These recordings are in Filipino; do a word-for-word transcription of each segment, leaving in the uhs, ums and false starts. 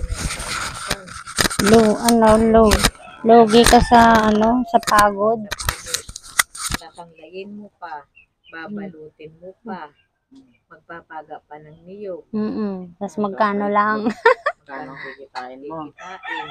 Low, ano, low. Logi ka sa, ano, sa pagod. Tatanglayin mo pa, babalutin mo pa, magpapaga pa ng niyog. Mm -mm. Tapos magkano lang. Magkano kikitain mo? Kikitain.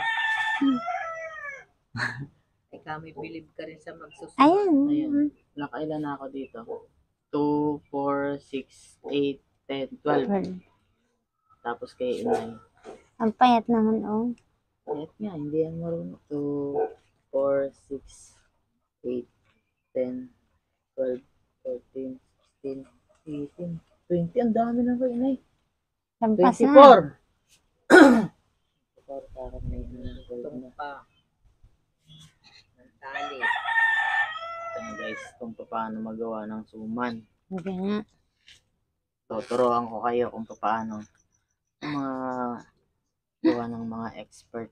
Ay kami bilib ka rin sa magsusunod. Ayan. Ayan. Nakailan na ako dito? two, four, six, eight, ten, twelve. Tapos kay inay. Ang payat naman, oh. Payat nga, hindi yan marunong. two, four, six, eight, ten, twelve, thirteen, sixteen, eighteen, twenty. Ang dami na ko, inay. Lampas na. twenty-four. Parang may Itong pa. Ng tali. Ito guys, kung paano magawa ng suman. Okay nga. Tuturuan ko kayo kung paano mga gawa ng mga expert.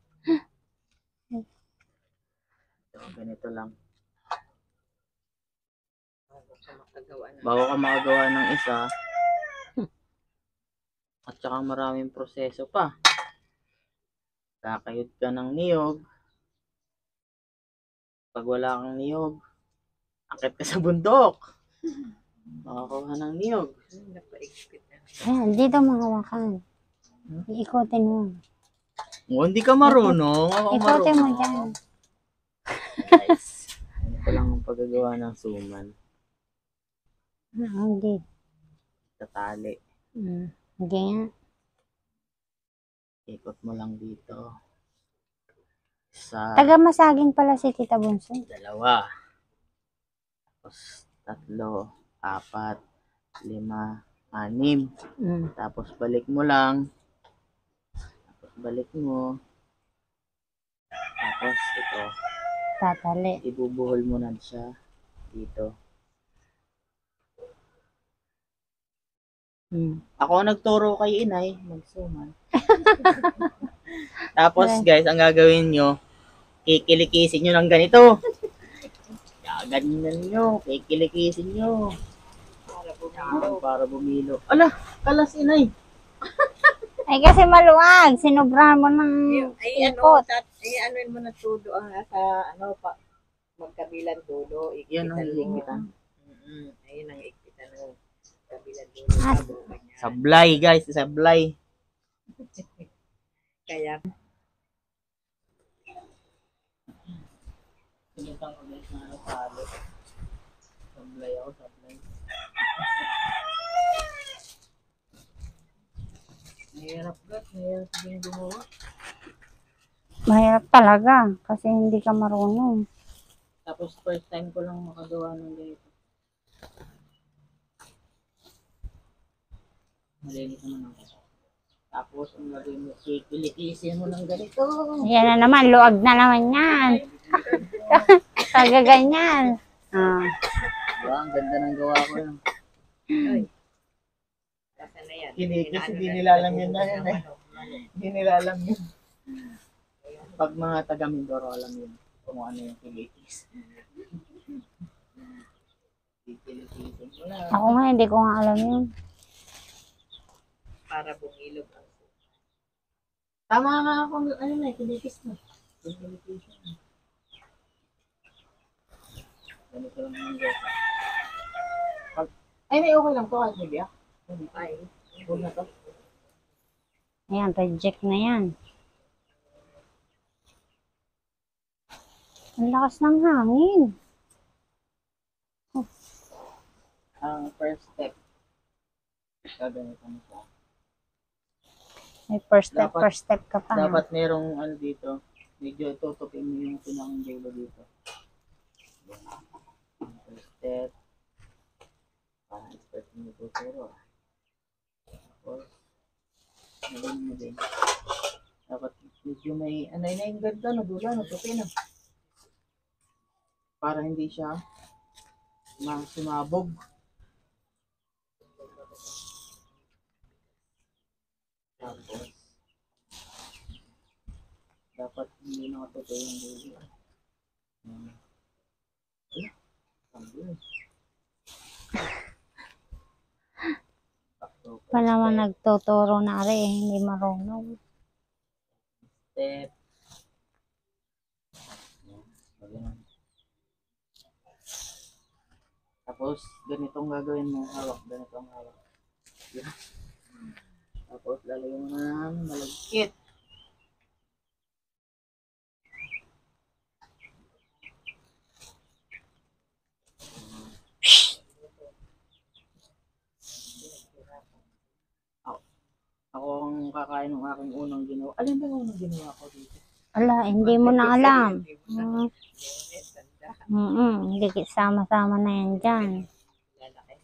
So, ganito lang. Bago ka makagawa ng isa, at saka maraming proseso pa. Kakayod ka ng niyog. Pag wala kang niyog, akit ka sa bundok. Makakuha ng niyog. Ayan, dito mga wakan. Iikotin mo. Oh, hindi ka marunong. Ako Ikotin mo marunong. dyan. Guys, ito lang ang paggagawa ng suman. Ah, hindi. Tatali. Mm. Hindi nga. Ikot mo lang dito. Sa Taga Masaging pala si Tita Bunso. dalawa. Tapos tatlo, apat, lima, anim. Mm. Tapos balik mo lang. Tapos balik mo. Tapos ito, Tatali. ibubuhol mo na siya dito. Mm. Ako ang nagturo kay inay, magsuman. Tapos guys, ang gagawin nyo, kikilikisin nyo ng ganito. Ganyan nyo, kikilikisin nyo. Para bumilo. Para bumilo. Ala, kalas inay. Ay kasi maluwag. Sinobrahan mo ng Ay ano, ikot. tat, ay ano mo na tudo ang sa ano pa magkabilang dulo, Yan ang ikpitan mo. higpitan. Mm, ayun ang ikpitan ng kabilang dulo. Ah. Bago pa niya. Sablay guys, sablay. Kaya Sinutang ko guys na ano palo. Sablay ako, sablay. Mahirap guys, mahirap din gumawa. Mahirap talaga kasi hindi ka marunong. Tapos first time ko lang makagawa ng ganito. Malinis naman ako. Tapos ang gagawin mo, kikilikisin mo ng ganito. Yan na naman, luwag na naman yan. Kagaganyan. Ah. Diba, ang ganda ng gawa ko yun. kasi na yan. Kinikis, hindi nilalam yun na yun eh. Hindi nilalam yun. Pag mga taga Mindoro, alam yun kung ano yung kilikis. Kikilikisin mo lang. Ako nga, hindi ko nga alam yun. Para bumilog ang Tama nga ako, ano na, kilikis na. Kilikis na. Ganito lang yung gasa. Pag, ay, may okay lang to, kahit may biyak. ay. Huwag na to. Ayan, reject na yan. Ang lakas ng hangin. Ang first step, gaganito mo siya. May first step, Dapat- first step ka pa. Dapat merong ano dito, medyo tutupin mo yung pinakang dulo dito. First step. Parang expert mo tuturo. Tapos, nagawin mo din. Dapat medyo may, ano na yung ganda, nadulo, natupin na. Para hindi siya sumabog. Tapos, dapat hindi nakatuto yung dulo. Hmm. Ay, sabi. Pa naman nagtuturo na rin, eh, hindi marunong. step. Ayan. Tapos, ganitong gagawin mo. Hawak, ganitong hawak. Yan. Tapos, lalagyan mo ng malagkit. Ako, ako ang kakain ng aking unang ginawa. Alin ba yung unang ginawa ko dito? Ala, hindi mo na alam. Mm. Mm, hindi sama-sama na yan dyan. Lalaki.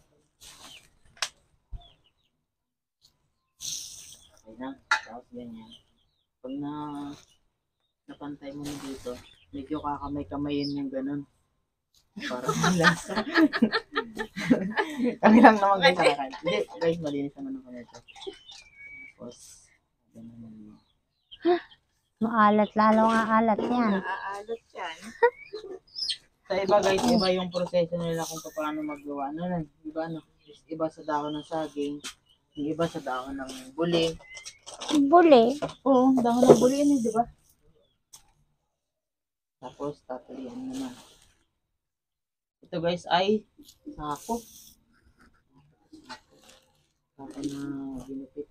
Okay na. Tapos ganyan. Pag na napantay mo na dito, medyo kakamay-kamayin yung ganun. Para malasa. Kami lang naman guys nakakain. Hindi, guys, malinis naman ako nito. Tapos, ganun mo. Maalat, lalo nga alat yan. Naaalot yan. Sa iba guys, iba yung proseso nila kung paano magawa. Ano na, iba ano, iba sa dahon ng saging, yung iba sa dahon ng buli. Buli. Oo, dahon ng buli yun eh, di ba? Tapos, tatalian naman. Ito guys ay sako. Sako na ginupit.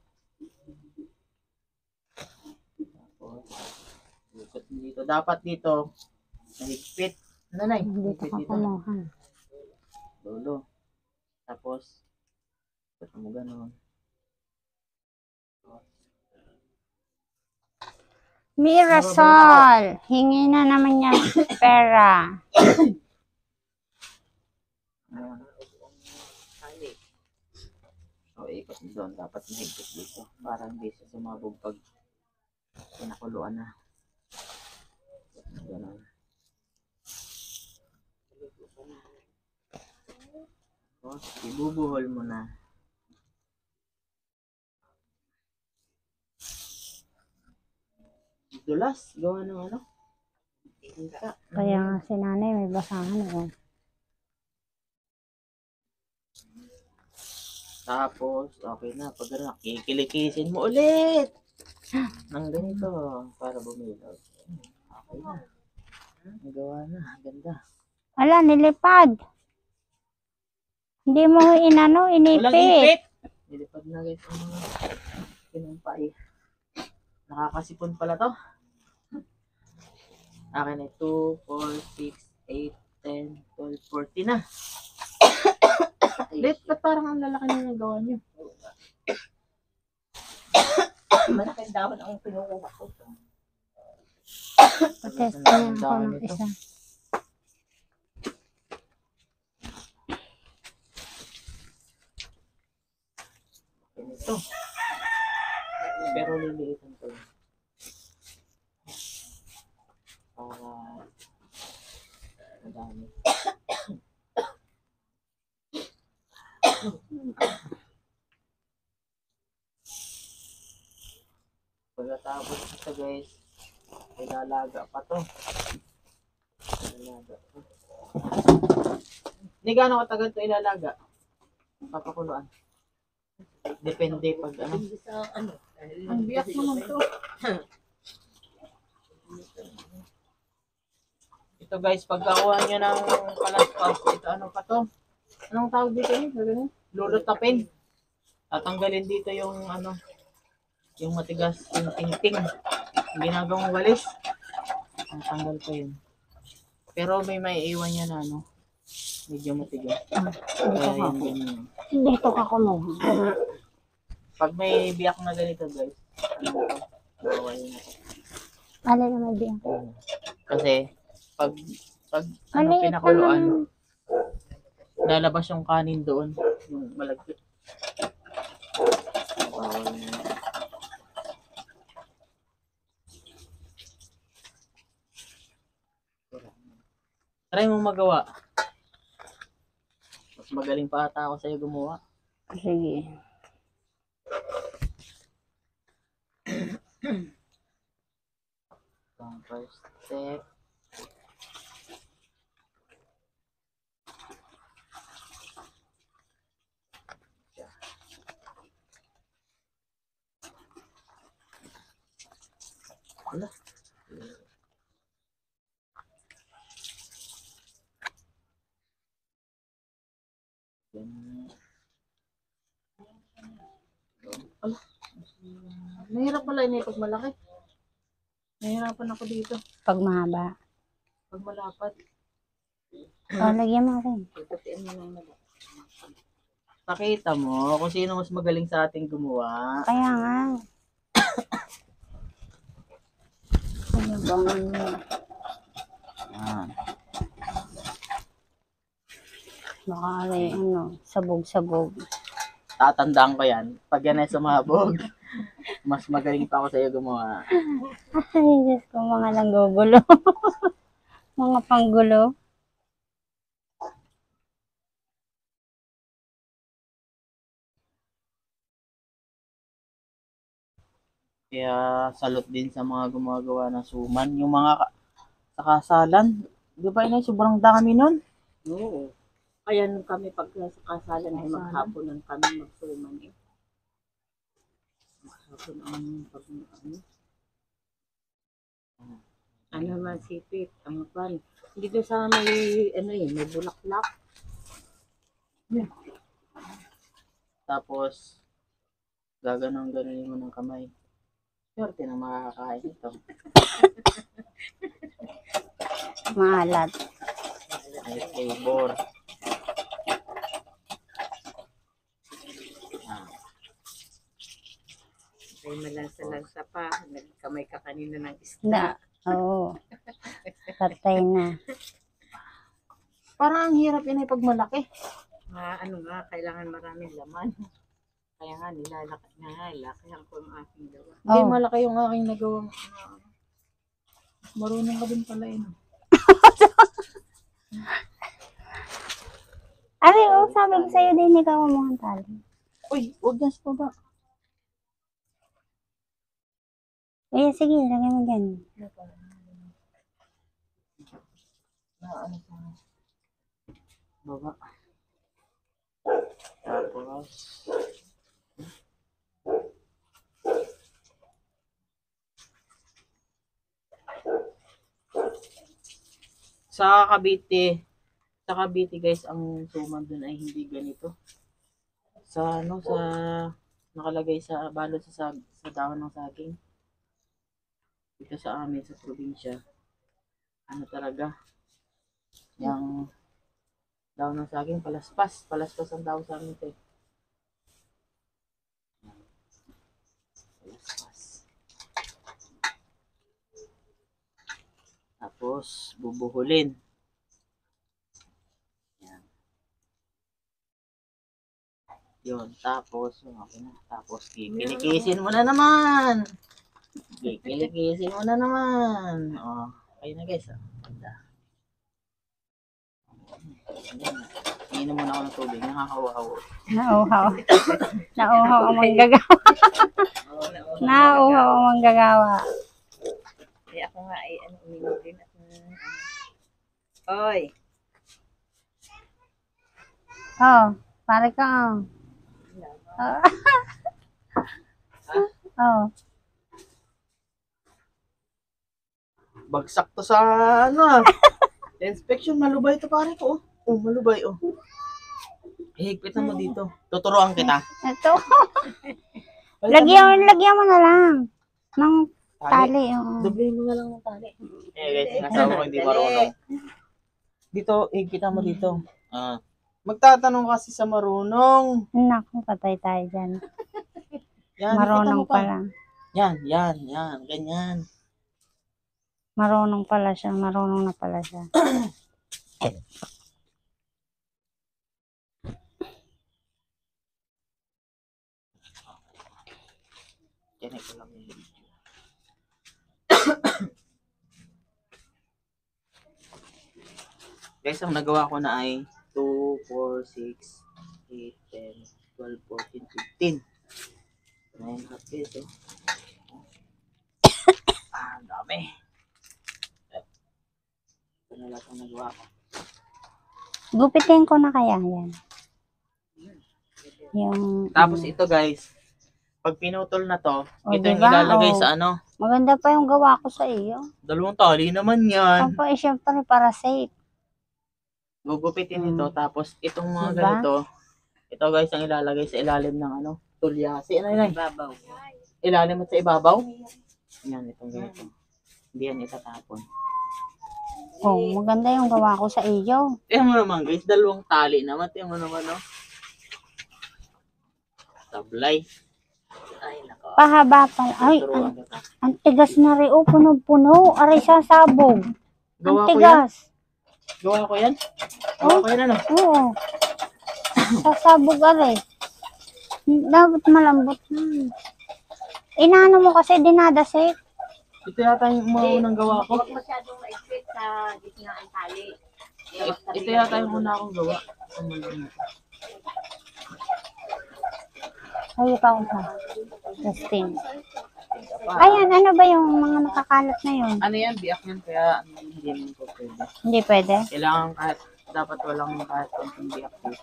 Tapos, ikot mo dito. Dapat dito, mahigpit. Ano na, Dito higpit ka dito. kumuha. Lolo. Tapos, ikot mo ganun. Mirasol, hingi na naman yan pera. Ayan. So, ikot mo doon. Dapat mahigpit dito. Para hindi siya sumabog pag pinakuluan na. Ganun. Tapos, ibubuhol mo na. Dulas, gawa ng ano? Ika. Kaya nga si nanay may basahan eh. Tapos, okay na. Pag ano, kikilikisin mo ulit. Nang ganito, para bumilaw. Okay na. Nagawa na. Ganda. Ala, nilipad. Hindi mo inano, Walang inipit. ipit. Nilipad na guys ang mga kinumpay. Nakakasipon pala to. Akin ay two, four, six, eight, ten, twelve, fourteen na. Lit, ba't parang ang lalaki na nagawa niyo? Malaking dahon ang pinukuha ko. Patest na ako ng isa. Ito. Pero liliitan ko yun. Para madami. Pagkatapos ito guys, ilalaga pa to. Ilalaga pa. Hindi gaano katagal to ilalaga? Papakuluan. Depende pag ano. Sa ano? Ang biyak naman to. Ito guys, pagkakuha nyo ng palaspas, ito ano pa to? Anong tawag dito eh? Ganun? Lulutapin. Tatanggalin dito yung ano, yung matigas, yung tingting. Yung ginagawang walis. Tatanggal ko yun. Pero may maiiwan yan na ano, medyo matigas. Kaya yan ganyan. Dito ka kumuha. Pag may biyak na ganito guys, ano to? Bawal na to. Ala na may biyak. Kasi pag pag ano Maliit pinakuluan, naman. lalabas yung kanin doon, yung malagkit. Bawal na. Try mo magawa. Mas magaling pa ata ako sa'yo gumawa. Sige. Ang first step. Ala. Ala. Nahirap pala yun eh pag malaki. Nahirapan ako dito. Pag mahaba. Pag malapad. O, lagyan mo rin. Tutupian mo lang na. Pakita mo kung sino mas magaling sa ating gumawa. Kaya nga. Sinibangan mo. Yan. Baka alay, ano, sabog-sabog. Tatandaan ko yan. Pag yan ay sumabog, mas magaling pa ako sa iyo gumawa. Ay, Diyos ko, mga nanggugulo. Mga panggulo. Kaya salot din sa mga gumagawa ng suman. Yung mga ka- sa kasalan, di ba inay, sobrang dami nun? Oo. Kaya nung kami pag sa kasalan ay maghaponan kami magsuman eh. Maghapon ang pag ano. Ano naman sipit, ang pan. Hindi doon sa may, ano eh, may bulaklak. Tapos, gaganong-ganon mo ng kamay. Swerte na makakakain ito. Maalat. May flavor. Ah, Ay malansa-lansa pa. Nagkamay ka kanina ng Na. isda. Oo. Patay na. parang ang hirap yun ay pag malaki. Ah, ano nga, kailangan maraming laman. Kaya nga, nilalaki na, lakayan ko ang aking gawa. Hindi Oh. malaki yung aking nagawang ano. Marunong ka din pala yun. Ari, oh, sabi ko sa'yo din, ikaw mo ang tali. Uy, huwag yan sa baba. Eh, sige, lagyan mo dyan. Na ano sa baba. Tapos sa Cavite, sa Cavite guys, ang suman dun ay hindi ganito. Sa ano, sa nakalagay sa balot sa sag, sa dahon ng saging. Dito sa amin sa probinsya, ano talaga, yung dahon ng saging, palaspas, palaspas ang dahon sa amin ito. Palaspas. Tapos, bubuhulin. Yan. Yun, tapos, okay na. Tapos, kikilikisin mo na naman. Kikilikisin mo na naman. Oh, okay na guys. Oh. Ganda. Iinom muna ako ng tubig. Nakakawaw. Nauhaw. Nauhaw ang manggagawa. Nauhaw ang manggagawa. Eh, ako nga ay, ano, uminom din ako. Hoy! Oh, pare ka. Oh. Oh. Bagsak to sa ano ah. Inspection, malubay to pare ko. Oh, oh malubay oh. Higpitan mo dito. Tuturuan kita. Ito. Lagyan, lagyan mo na lang. Ng tali. Oo. Doble mo na lang ng tali. Eh guys, sinasabi ko hindi marunong. Dito, higpitan mo dito. Ah. Magtatanong kasi sa marunong. Naku, patay tayo dyan. Yan, Marunong higpitan mo pa. pala. Yan, yan, yan. Ganyan. Marunong pala siya. Marunong na pala siya. Yan ay ko lang yung video. Guys, ang nagawa ko na ay two, four, six, eight, ten, twelve, fourteen, fifteen. nine half piece, oh. Ah, ang dami. Ito na lahat ang nagawa ko. Gupitin ko na kaya yan. Yung, Tapos ito guys, pag pinutol na to, O, ito yung diba? ilalagay O. sa ano. Maganda pa yung gawa ko sa iyo. Dalawang tali naman yan. Opo, eh, syempre para safe. Gugupitin Mm. ito, tapos itong mga Diba? ganito, ito guys ang ilalagay sa ilalim ng ano, tulyasi. Ano yun? Babaw. Ilalim at sa ibabaw. Yan, itong ganito. Hindi yan itatapon. Oh, maganda yung gawa ko sa iyo. Tingnan mo naman guys, dalawang tali naman. Tingnan mo naman, no? Tablay. Ay, nako. Pahaba pa. Ay, Turuan ang, kita. ang tigas na rin. Oh, puno-puno. Aray, sasabog. Ang Gawa ko yan. tigas. Gawa ko yan. Gawa ko yan, ano? Oo. Sasabog aray. Dapat malambot na. Inaano mo kasi dinadasik. Ito yata yung mga unang gawa ko. Huwag masyadong maikpit sa gitna ang tali. It- Ito yata yung una akong gawa. Sa mundo na to. Ay, pa ako pa. Justin. Ayan, ano ba yung mga nakakalat na yun? Ano yan? Biak yan. Kaya ano, hindi naman po pwede. Hindi pwede. Kailangan kahit, dapat walang kahit konting biak dito.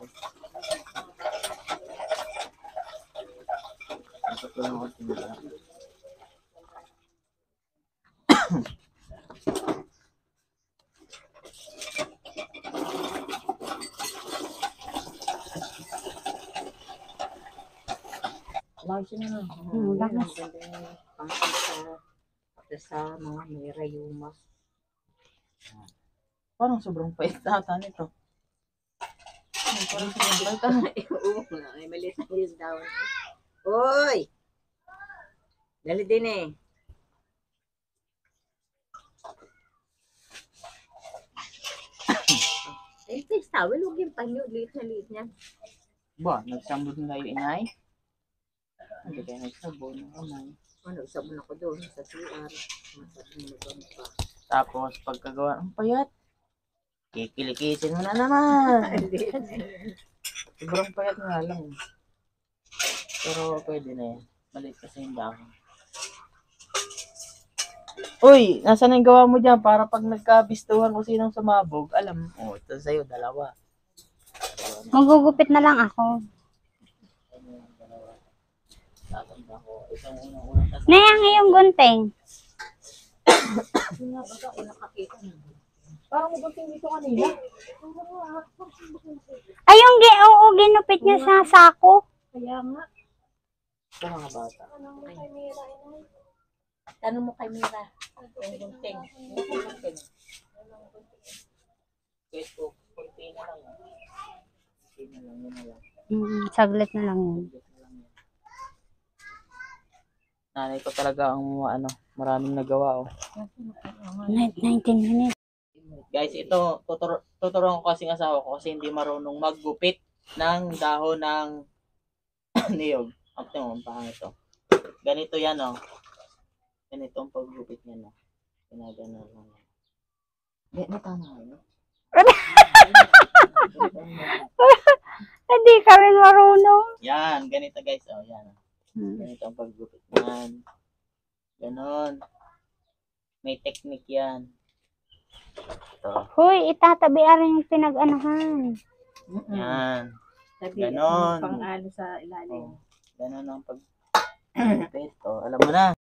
Dapat walang konting biak. Lagi siya na. Hmm, lakas. Ang sa, sa mga may rayuma. Parang sobrang pait na ata nito. Ay, parang sobrang pait. Ano? Oo, may maliit na yung down. Hoy! Dali din eh. Ay, face towel, huwag yung panyo. Liit na liit niya. Ba, nagsambod na yung inay? Hindi kayo nagsabon ng kamay. Ano, sabon ako doon sa C R. Masabon mo doon pa. Tapos, pagkagawa ng payat, kikilikisin mo na naman. Sobrang payat nga lang. Pero pwede na yan. Maliit kasi yung dahon. Uy, nasa na yung gawa mo dyan para pag nagkabistuhan kung sinong sumabog, alam mo, oh, ito sa'yo, dalawa. Dalawa na. Magugupit na lang ako. Ano yung dalawa? Tatanda ko. Itong unang-unang tas- Nayang yung gunting. Yung nga baga, o nakakita na. Parang mabuting dito kanina. Ay, yung gi oo, ginupit niya sa sako. Kaya nga. Sa mga bata. Tanong mo kay Mira. Yung gunting. Yung gunting. Facebook, kunti na lang. Kunti na lang, yun na lang. Mm, saglit na lang yun. Nanay ko talaga ang ano, maraming nagawa oh. nineteen minutes. Guys, ito tutur tuturuan ko kasi ng asawa ko kasi hindi marunong maggupit ng dahon ng niyog. Ang tingnan mo paano ito. Ganito 'yan oh. Ganito ang paggupit niya no. Ginagano lang. Hindi na tama no. Hindi ka rin marunong. Yan, ganito guys oh, yan. Hmm. Ganito ang paggupit niyan. Ganon. May technique yan. Ito. Hoy, itatabi rin yung pinag-anahan. Yan. Sabi, Ganon. pang ano sa ilalim. Oh, ganon ang pag... Ito, alam mo na.